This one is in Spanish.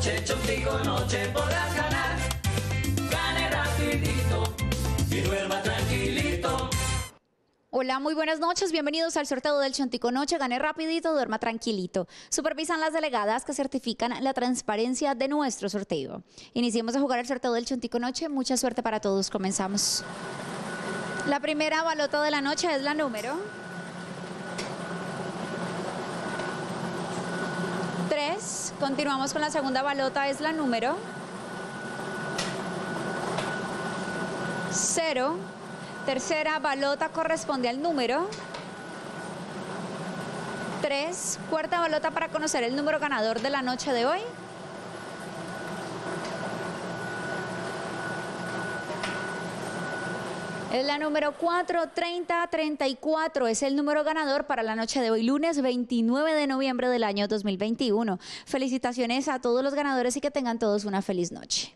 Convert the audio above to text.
Chontico Noche podrás ganar. Gane rapidito y duerma tranquilito. Hola, muy buenas noches, bienvenidos al sorteo del Chontico Noche, gane rapidito, duerma tranquilito. Supervisan las delegadas que certifican la transparencia de nuestro sorteo. Iniciemos a jugar el sorteo del Chontico Noche, mucha suerte para todos, comenzamos. La primera balota de la noche es la número 3. Continuamos con la segunda balota, es la número 0. Tercera balota corresponde al número 3. Cuarta balota para conocer el número ganador de la noche de hoy. Es la número 4, 30, 34. Es el número ganador para la noche de hoy, lunes 29 de noviembre del año 2021. Felicitaciones a todos los ganadores y que tengan todos una feliz noche.